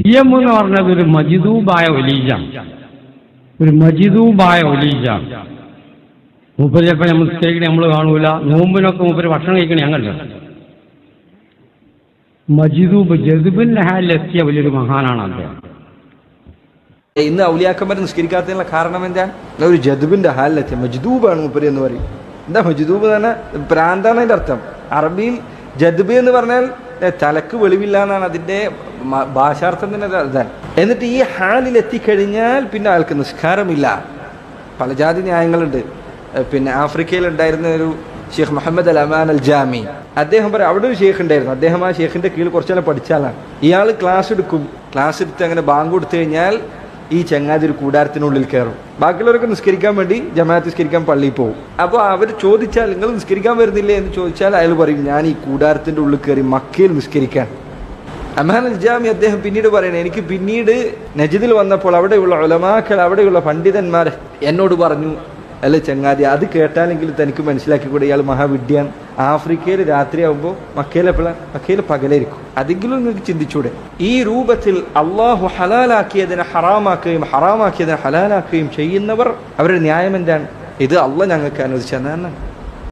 സിയം എന്ന് പറഞ്ഞത് ഒരു മജിദൂബായ ഒലീജാണ്. ഒരു മജിദൂബായ ഒലീജാണ്. മൂപ്പര് ചിലപ്പോൾ നമ്മൾ നിസ്കരിക്കണേ നമ്മൾ കാണൂല. നോമ്പിനൊക്കെ മൂപ്പര് ഭക്ഷണം കഴിക്കണേ ഞാൻ കണ്ടു. മജിദൂബ് ജദ്ബിന്റെ ഹാലിലെത്തിയ വലിയൊരു മഹാനാണ് അദ്ദേഹം. ഇന്ന് ഔലിയാക്കന്മാർ നിസ്കരിക്കാത്തതിനുള്ള കാരണം എന്താ? ഒരു ജദ്ബിന്റെ ഹാലിലെത്തിയ മജ്ദൂബാണ് മൂപ്പര് എന്ന് പറയും. എന്താ മജ്ദൂബ് തന്നെ? പ്രാന്താണ് അതിന്റെ അർത്ഥം. അറബിയിൽ ജദ്ബ് എന്ന് പറഞ്ഞാൽ തലക്ക് വെളിവില്ല എന്നാണ് അതിന്റെ ഭാഷാർത്ഥം തന്നെ അതാണ്. എന്നിട്ട് ഈ ഹാലിൽ എത്തിക്കഴിഞ്ഞാൽ പിന്നെ അയാൾക്ക് നിസ്കാരമില്ല. പല ജാതി ന്യായങ്ങളുണ്ട്. പിന്നെ ആഫ്രിക്കയിൽ ഉണ്ടായിരുന്ന ഒരു ഷെയ്ഖ് മുഹമ്മദ് അൽ അമാൻ അൽ ജാമി, അദ്ദേഹം പറയും അവിടെ ഒരു ഷെയ്ഖ് ഉണ്ടായിരുന്നു. അദ്ദേഹം ആ ഷെയ്ഖിന്റെ കീഴിൽ കുറച്ചെല്ലാം പഠിച്ചാലാണ്. ഇയാൾ ക്ലാസ് എടുക്കും. ക്ലാസ് എടുത്ത് അങ്ങനെ ബാങ്ക് കൊടുത്തു കഴിഞ്ഞാൽ ഈ ചങ്ങാതി ഒരു കൂടാരത്തിനുള്ളിൽ കയറും. ബാക്കിയുള്ളവരൊക്കെ നിസ്കരിക്കാൻ വേണ്ടി ജമാഅത്ത് നിസ്കരിക്കാൻ പള്ളിയിൽ പോകും. അപ്പോൾ അവർ ചോദിച്ചാൽ നിങ്ങൾ നിസ്കരിക്കാൻ വരുന്നില്ലേ എന്ന് ചോദിച്ചാൽ അയാൾ പറയും ഞാൻ ഈ കൂടാരത്തിന്റെ ഉള്ളിൽ കയറി മക്കയിൽ നിസ്കരിക്കാൻ. അമാൻ അൽ ജാമി അദ്ദേഹം പിന്നീട് പറയണേ, എനിക്ക് പിന്നീട് നജിദിൽ വന്നപ്പോൾ അവിടെയുള്ള ഉലമാക്കൾ, അവിടെയുള്ള പണ്ഡിതന്മാർ എന്നോട് പറഞ്ഞു, അല്ലെ ചങ്ങാതി അത് കേട്ടാലെങ്കിലും തനിക്ക് മനസ്സിലാക്കിക്കൂടെ ഇയാൾ മഹാവിദ്യാൻ. ആഫ്രിക്കയിൽ രാത്രിയാകുമ്പോൾ മക്കയിൽ പകലായിരിക്കും. അതെങ്കിലും നിങ്ങൾക്ക് ചിന്തിച്ചൂടെ? ഈ രൂപത്തിൽ അള്ളാഹു ഹലാലാക്കിയതിനെ ഹറാമാക്കുകയും ഹറാമാക്കിയതിനെ ഹലാലാക്കുകയും ചെയ്യുന്നവർ അവരുടെ ന്യായം എന്താണ്? ഇത് അള്ളാഹ് ഞങ്ങൾക്ക് അനുവദിച്ചതാണ്.